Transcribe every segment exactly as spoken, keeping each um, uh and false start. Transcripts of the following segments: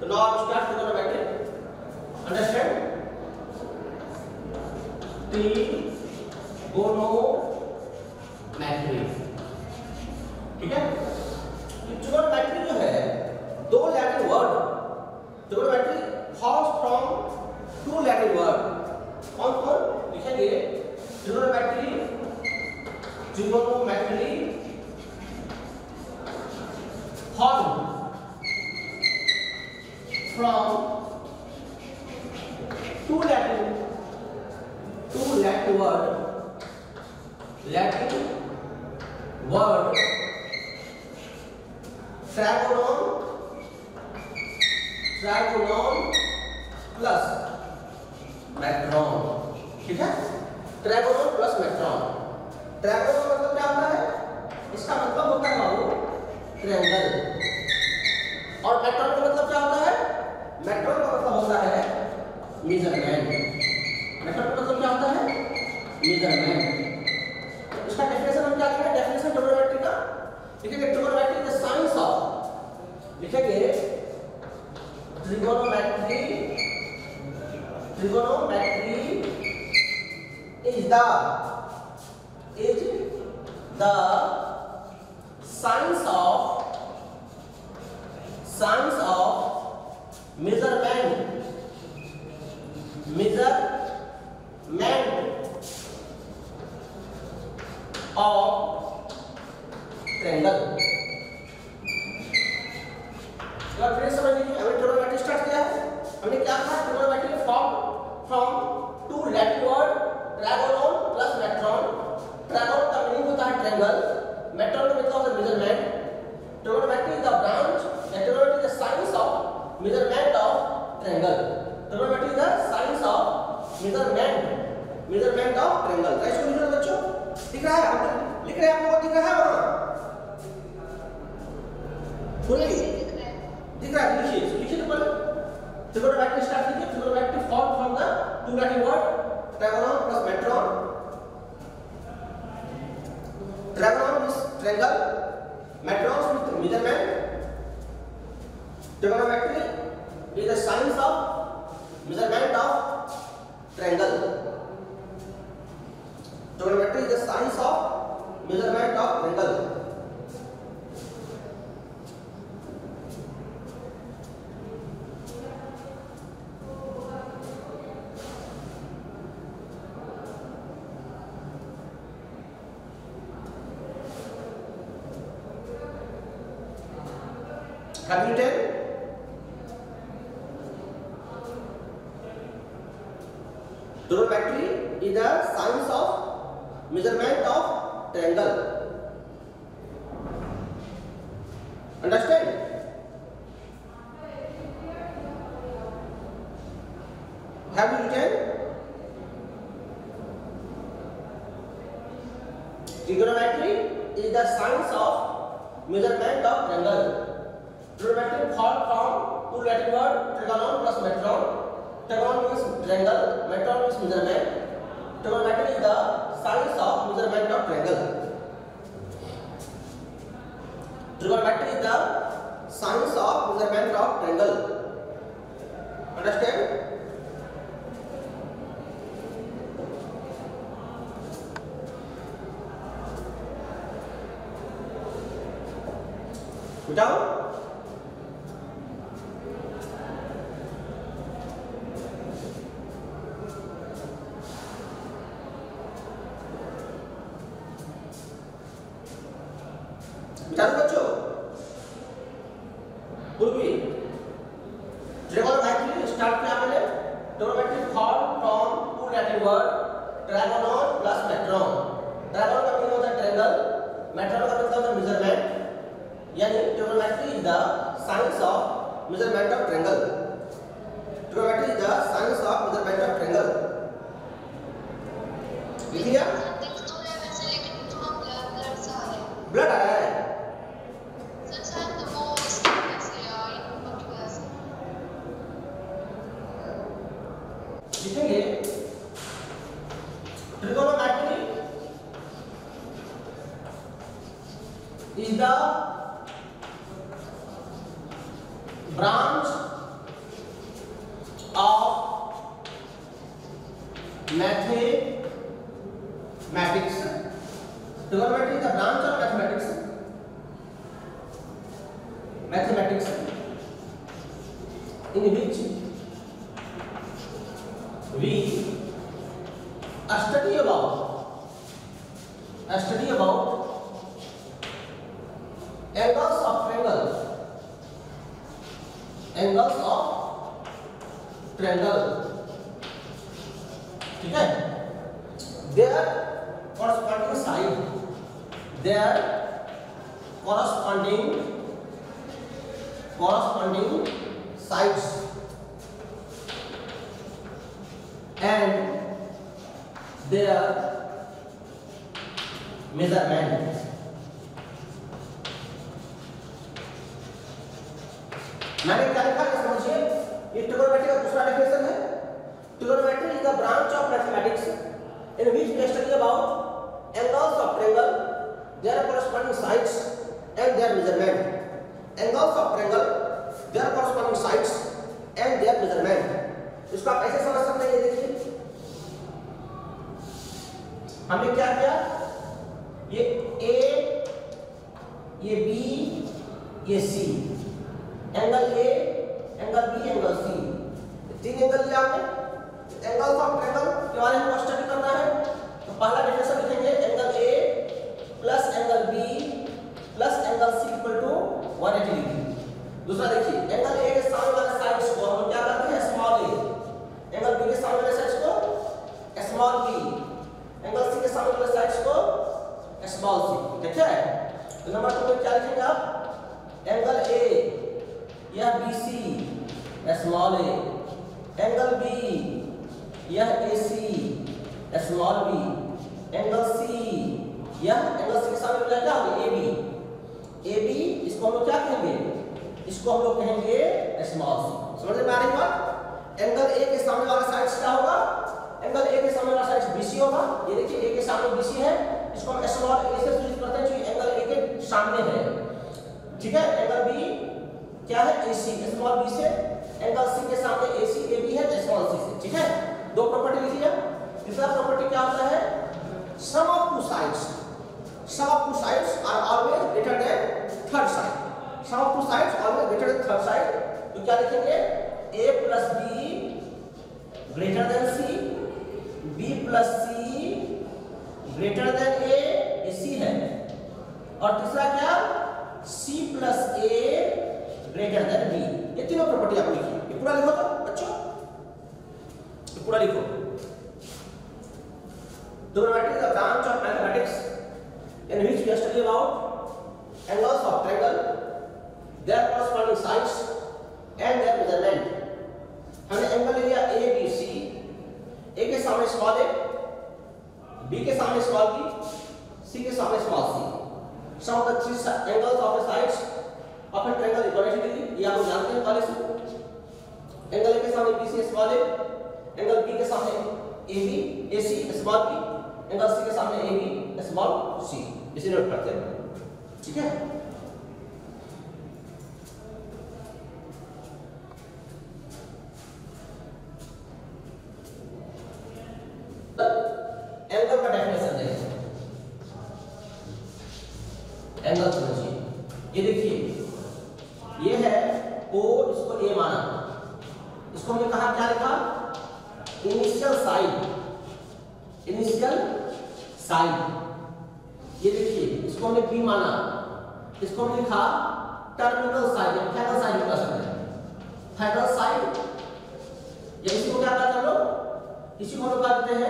So now I will start trigonometry. Understand? Trigonometry. ठीक है? Trigonometry जो है दो Latin word, trigonometry forms from two Latin word. कौन कौन लिखेंगे? Trigonometry, trigonometry form from two Latin two Latin word, Latin word trigonon, trigonon plus metron. ठीक है? ट्राइगोनोन प्लस मेट्रॉन. ट्राइगोनोन मतलब क्या होता है? इसका मतलब होता है बाबू ट्रायंगल. और मेट्रॉन का मतलब क्या होता है? मेट्रॉन का मतलब होता है मेजरमेंट. मेट्रॉन का मतलब क्या होता है? मेजरमेंट. इसका डेफिनेशन हम क्या लिखेंगे? डेफिनेशन ट्रिगोनोमेट्री का लिखेंगे. Trigonometry is the science of, लिखेंगे trigonometry, trigonometry is the is the science of science of measurement measurement of triangle. फिर समझ लीजिए, हमने ट्रिगोनोमेट्री स्टार्ट किया है. हमने क्या कहा? Trigonometry form from two Latin word trigonon plus metron. Trigon का मीनिंग होता है ट्रायंगल, मेट्रॉन का मतलब होता है measurement. Trigonometry is the branch, trigonometry is the science of measurement of triangle. Trigonometry is the science of measurement measurement of triangle. इसको लिखो बच्चों. दिख रहा है? आप लिख रहे हैं? आपको दिख रहा है वहां? बोलिए. दिख रहा है? लिखिए, लिखिए तो बोलो. ट्रिगोनोमेट्री स्टार्ट कीजिए. Trigonometry form from the two Latin word trigonon plus metron. Trigonon means triangle, metron means measurement. Trigonometry is the science of measurement of triangle. Trigonometry is the science of measurement of triangle. Have you written? Trigonometry is the science of measurement of triangle. Understand? Have you written? Trigonometry is the science of measurement of triangle. Trigonometry formed from two Latin word trigonon plus metron. Trigonon means triangle, metron means measurement. Trigonometry is the science of measurement of triangle. Trigonometry is the science of measurement of triangle. Understand? Without? चालू बच्चों. पूर्वी trigonometry start किया मैंने. Trigonometry form from two Latin word trigonon plus metron. Trigonon का meaning होता है triangle, metron का मतलब होता है मेजरमेंट. यानी trigonometry is the science of measurement of triangle. Trigonometry is the science of measurement of triangle. लिख लिया? ब्लड आ रहा है. लिखेंगे trigonometry is the branch mathematics, trigonometry का branch of mathematics, mathematics in which we study about study about angles of triangle, angles of triangle, ठीक है, their corresponding side, their corresponding corresponding sides and their measurement. मैंने क्या लिखा है समझिए, ये trigonometry का दूसरा डेफिनेशन है। Trigonometry is the branch of mathematics in which we study about angles of triangle, their corresponding sides and their measurement. Angles of triangle, their corresponding sides and their measurement. इसको आप ऐसे समझ सकते हैं, ये देखिए हमने क्या किया, ये A, ये B, ये C, angle A, angle B, angle C, तीन एंगल लिया हमने। एंगल्स ऑफ ट्रायंगल के बारे में स्टडी करना है तो पहला डेफिनेशन लिखेंगे, angle A plus angle B plus angle C equal to one eighty degree. दूसरा देखिए, एंगल A के सामने वाले साइड्स को हम क्या करते हैं, स्मॉल a, एंगल B के सामने वाले साइड्स को स्मॉल b, एंगल C के सामने वाले साइड्स को स्मॉल c, ठीक है। तो नंबर टू में क्या लिखेंगे आप, एंगल A यह B C small a, angle B यह A C small b, angle C यह एंगल C के सामने वाला क्या होगा, A B, A B इसको हम लोग क्या कहेंगे, इसको हम लोग कहेंगे स्मॉल सी। समझ में आ रही बात। एंगल ए के सामने वाला साइड क्या होगा, एंगल ए के सामने वाला साइड बीसी होगा। ये देखिए ए के सामने बीसी है, इसको हम स्मॉल ए से सूचित करते हैं, जो एंगल ए के सामने है, ठीक है। एंगल बी क्या है, एसी, स्मॉल बी से, एंगल सी के सामने एसी, ए बी है स्मॉल सी से, ठीक है। दो प्रॉपर्टी लिखी है। तीसरा प्रॉपर्टी क्या होता है, sum of two sides, sum of two sides are always greater than third side. Sum of two sides always greater than third side. तो क्या लिखेंगे, a plus b greater than c, b plus c greater than a, ये c है। और तीसरा क्या, c plus a greater than b। ये तीनों प्रॉपर्टी आप लिखिए। ये पूरा लिखो तो बच्चों, ये पूरा लिखो। Trigonometry is a branch of mathematics in which we study about angles of triangle, their corresponding sides and their measurement. हमने एंगल लिया A B C, A के सामने स्मॉल a, B के सामने स्मॉल b, C के सामने small c. Sum of the three angles of the sides of a triangle is one eighty degree. ये आप लोग जानते हैं पहले से। एंगल A के सामने B C small a, angle B के सामने A B A C small b, angle C के सामने A B स्मॉल c। इसे नोट करते हैं, ठीक है। एंगल का डेफिनेशन देखिए, एंगल समझिए। ये देखिए, ये है O, इसको A माना, इसको हमने कहा क्या लिखा, इनिशियल साइड, इनिशियल साइड। ये देखिए, इसको हमने B माना, इसको हमने लिखा टर्मिनल साइड, फाइनल साइड बता सकते हैं, फाइनल साइड। या इसी को क्या कहते हैं हम लोग, इसी को हम लोग कहते हैं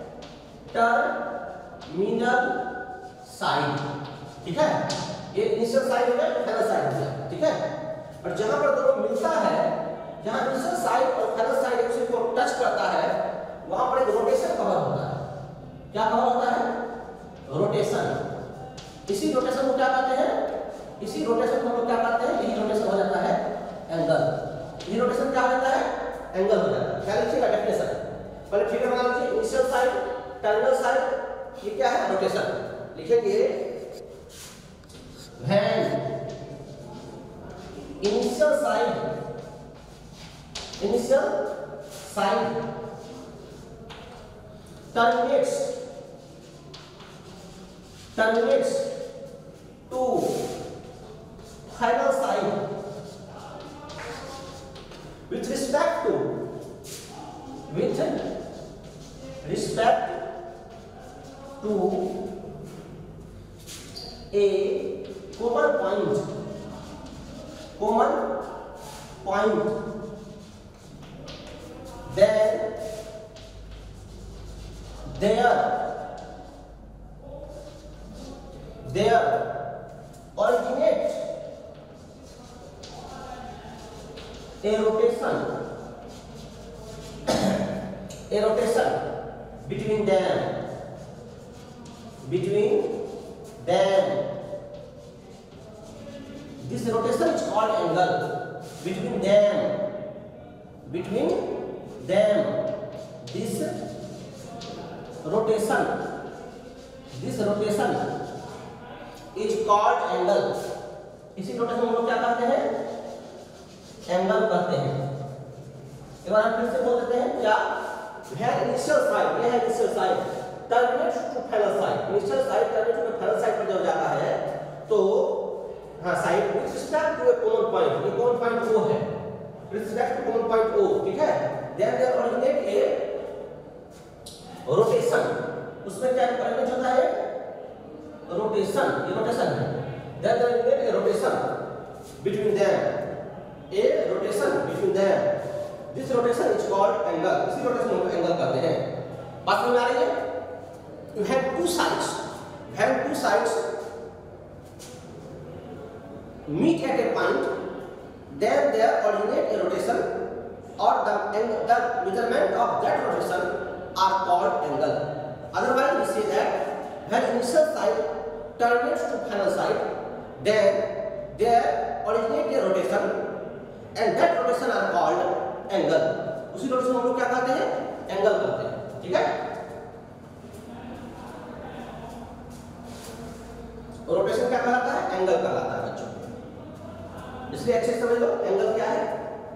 टर्मिनल साइड, ठीक है। ये इनिशियल साइड हो गया, फाइनल साइड हो गया, ठीक है। और जहां पर दोनों मिलता है, जहां इनिशियल साइड और फाइनल साइड एक दूसरे को टच करता है, वहां पर एक रोटेशन कवर होता है। क्या कवर होता है, रोटेशन। इसी रोटेशन को क्या कहते हैं, इसी रोटेशन को हम लोग क्या कहते हैं, यही रोटेशन हो जाता है एंगल। ये रोटेशन क्या हो जाता है, एंगल हो जाता है। क्या लिखिएगा डेफिनेशन, पहले फिगर बना लीजिए। इनिशियल साइड, टर्मिनल साइड, ये क्या है, रोटेशन। लिखेंगे when initial side, initial side terminates terminates to final side with respect to with respect to a common point common point then there there originate a rotation a rotation between them between them this rotation is called angle between them between them this rotation this rotation is called angle इसी rotation हम लोग क्या कहते हैं angle कहते हैं एक बार हम फिर से बोल देते हैं क्या है इनिशियल साइड ये है initial side terminate to final side initial side terminate to final side पर जब जाता है तो हां side with respect to a common point ये कॉमन पॉइंट ओ है with respect to common point O ठीक है then there originate a rotation उसमें क्या ओरिजिनेट होता है रोटेशन ये रोटेशन है there originate a rotation between them a rotation between them this rotation is called angle इसी रोटेशन को एंगल कहते हैं बात समझ में आ रही है you have two sides you have two sides meet at a point then there originate a rotation or the angle the measurement of that rotation are called angle otherwise we say that when initial side terminates to final side then there originate a rotation and that rotation are called angle उसी rotation हम लोग क्या कहते हैं angle कहते हैं ठीक है रोटेशन क्या कहलाता है एंगल कहलाता है बच्चों इसलिए अच्छे से समझ लो एंगल क्या है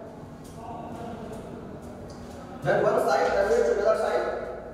when one side terminates to another side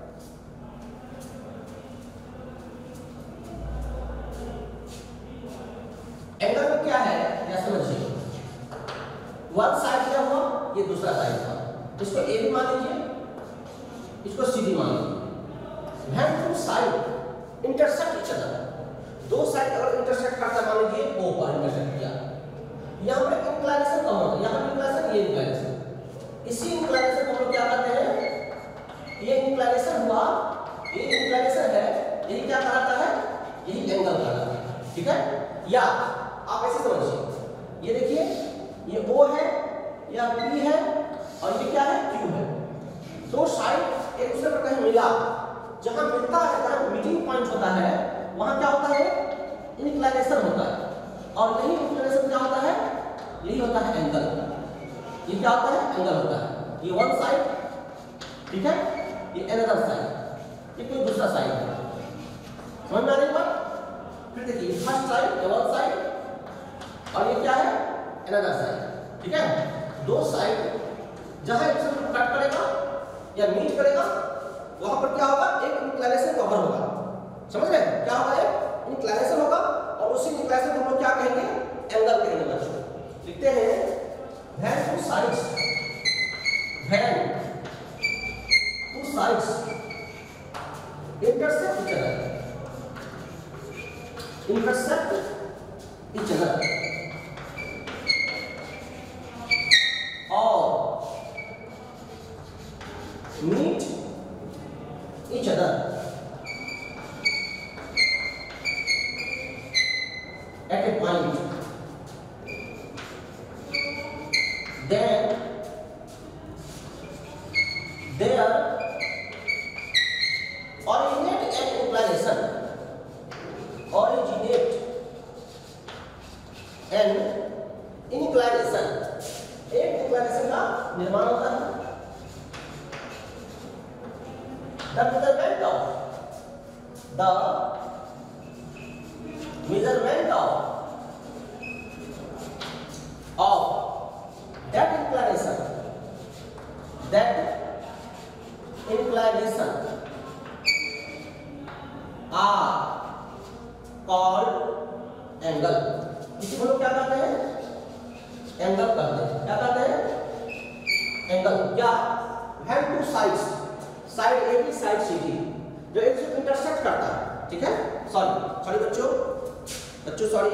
angle में क्या है या समझिए वन साइड क्या हुआ ये दूसरा साइड था इसको ए भी मान लीजिए इसको सी भी मान लीजिए when two side intersect each other दो साइड अगर इंटरसेक्ट करता मान लीजिए ओ पर इंटरसेक्ट किया यहां पर इंक्लिनेशन कम होगा यहां पर इंक्लिनेशन ये इंक्लिनेशन इसी इंक्लिनेशन को हम लोग क्या कहते हैं ये इंक्लिनेशन हुआ ये इंक्लिनेशन है यही क्या कहलाता है यही एंगल कहलाता है ठीक है या आप ऐसे समझिए ये देखिए ये O है या P है और ये क्या है Q है दो साइड एक दूसरे पर कहीं मिला जहां मिलता है जहां मीटिंग पॉइंट होता है वहां क्या होता है इंक्लिनेशन होता है और यही इंक्लिनेशन क्या होता है यही होता है एंगल ये क्या होता है एंगल होता है ये वन साइड ठीक है ये अनदर साइड ये कोई दूसरा साइड है समझ में आ रही बात फिर देखिए फर्स्ट साइड ये वन साइड और ये क्या है अनदर साइड ठीक है दो साइड जहां एक दूसरे को कट करेगा या मीट करेगा वहां पर क्या होगा एक इंक्लिनेशन कवर होगा समझ रहे हैं क्या होगा एक इंक्लिनेशन होगा और उसी इंक्लिनेशन को हम लोग क्या कहेंगे एंगल कहेंगे बच्चों लिखते हैं when two sides when two sides intersect each other intersect each other or meet each other at a point then there originate an inclination originate an inclination एक इंक्लिनेशन का निर्माण होता है the measurement of the measurement of of that inclination that inclination angle या when two sides, side A B side C D, जो एक दूसरे को इंटरसेक्ट करता है, ठीक है। सॉरी सॉरी बच्चों बच्चों सॉरी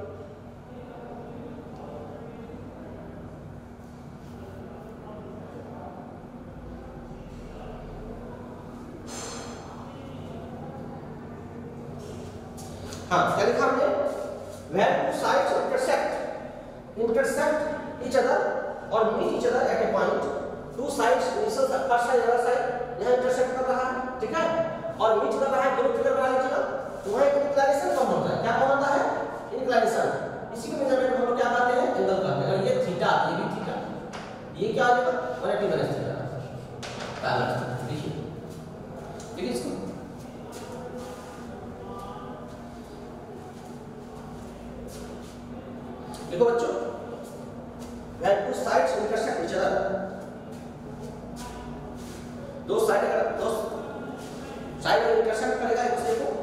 हाँ, क्या लिखा हमने? When two sides intersect, intersect each other or meet each other at a point, two sides initial first side other side यहाँ intersect कर रहा है, ठीक है, और meet कर रहा है, दोनों फिगर बना लीजिएगा, तो वहाँ एक inclination कम होता है। क्या कम होता है? Inclination। इसी को मेजरमेंट हम लोग क्या कहते हैं? एंगल कहते हैं। और ये थीटा, ये भी थीटा, ये क्या आ जाएगा? One eighty minus theta, parallel. देखिए देखिए इसको, देखो बच्चों, when two sides intersect each other, दो साइड अगर दो साइड अगर इंटरसेक्ट करेगा एक दूसरे को,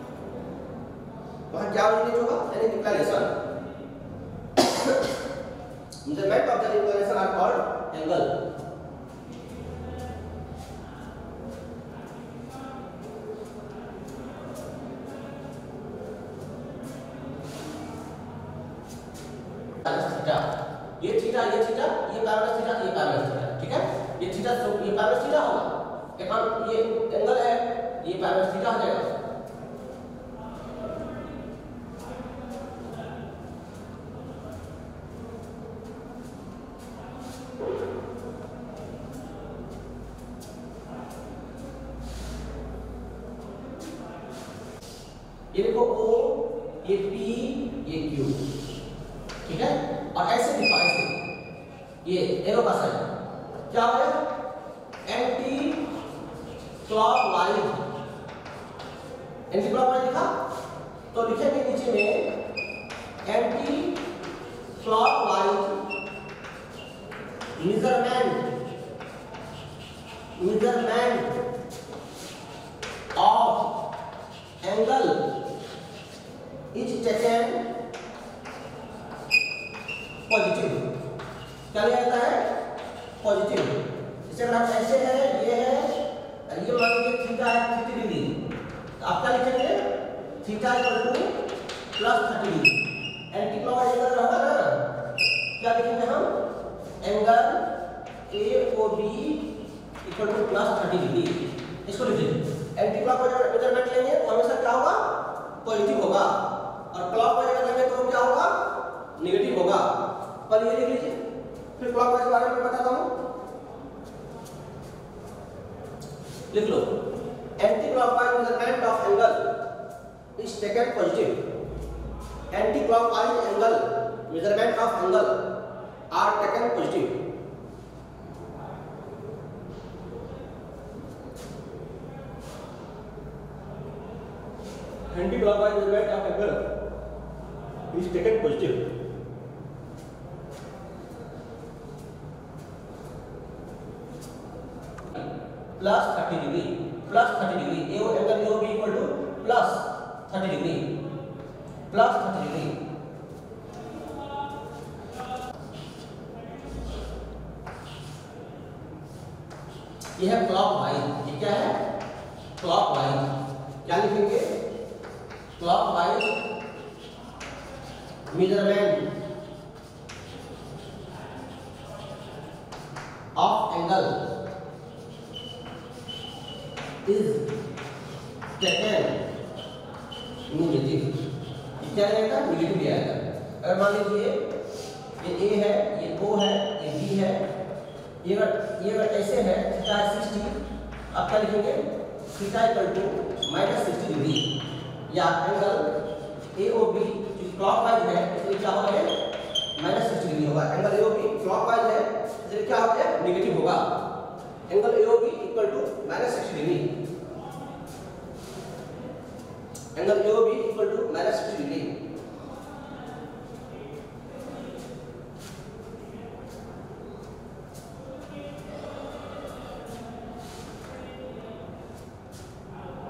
वहां क्या यूनिट होगा? यानी inclination. Measurement of the inclination are called angle. Theta, ये थीटा ये थीटा ये पैरेलल थीटा ये पैरेलल थीटा, ठीक है। ये थीटा ये पैरेलल थीटा होगा, एक ये एंगल है, ये पैरेलल थीटा हो जाएगा। ये देखो O, ये P, ये Q, ठीक है। और ऐसे लिखो, ऐसे ये एरो का साइन क्या हो गया? एंटी क्लॉकवाइज, एंटी क्लॉकवाइज लिखा तो लिखेंगे नीचे में anti clockwise measurement measurement of angle is taken positive. क्या लिया जाता है? पॉजिटिव। इसे अगर हम ऐसे है, ये है, ये मान लीजिए थीटा है थर्टी डिग्री, तो आप क्या लिखेंगे? Theta equal to plus thirty degree. Anti clockwise angle होगा ना, क्या लिखेंगे हम? Angle A O B equal to plus thirty degree, इसको लिख लीजिए। एंटी क्लॉकवाइज मेजरमेंट लेंगे तो हमेशा क्या होगा? पॉजिटिव होगा, और क्लॉकवाइज अगर लेंगे तो क्या होगा? नेगेटिव होगा। पर ये लिख लीजिए, फिर क्लॉकवाइज के बारे में बताता हूं, लिख लो। Anti clockwise measurement of angle is taken positive. Anti clockwise angle measurement of angle are taken positive. Anti clockwise measurement of angle is taken positive. Plus thirty degree, plus thirty degree, A angle A O B equal to plus thirty degree, plus thirty degree. ये है clockwise, ये क्या है? Clockwise. क्या लिखेंगे? Clockwise measurement of angle is taken negative। क्या आएगा? Negative आएगा। अगर मान लीजिए ये A है, ये O है, ये B है, ये अगर ये अगर ऐसे है, थीटा सिक्सटी, आप क्या लिखेंगे? Theta equal to minus sixty degree, या एंगल ए ओ बी जो क्लॉकवाइज है इसलिए क्या होगा? माइनस सिक्सटी डिग्री होगा। Angle A O B clockwise है इसलिए क्या होगा? नेगेटिव होगा। Angle A O B equal to minus sixty degree, angle A O B equal to minus sixty degree.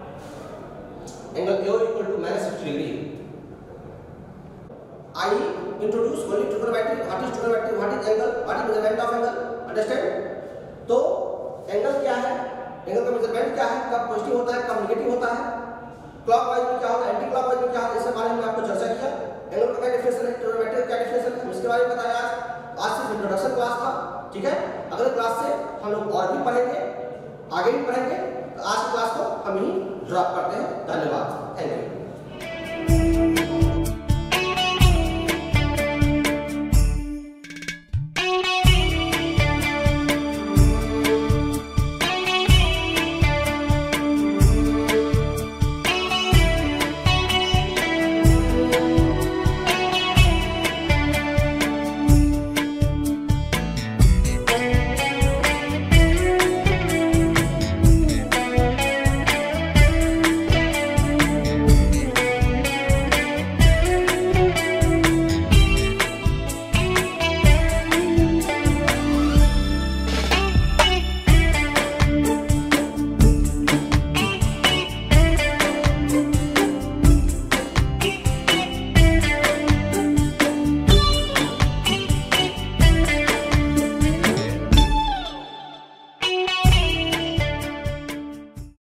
Angle A O equal to minus sixty degree. I introduce only trigonometry. What is trigonometry? What is angle? What is measurement of angle? Understand? तो angle क्या है, angle का measurement क्या है, कब positive होता है, कब नेगेटिव होता है, क्लॉकवाइज में क्या होता है, एंटी क्लॉकवाइज में क्या होता है, इसके बारे में आपको चर्चा किया। एंगल का क्या डेफिनेशन है, ट्रिगोनोमेट्री का क्या डेफिनेशन है, इसके बारे में बताया आज। आज सिर्फ इंट्रोडक्शन क्लास था, ठीक है। अगले क्लास से हम लोग और भी पढ़ेंगे, आगे भी पढ़ेंगे। तो आज की क्लास को हम ही ड्रॉप करते हैं। धन्यवाद, थैंक यू।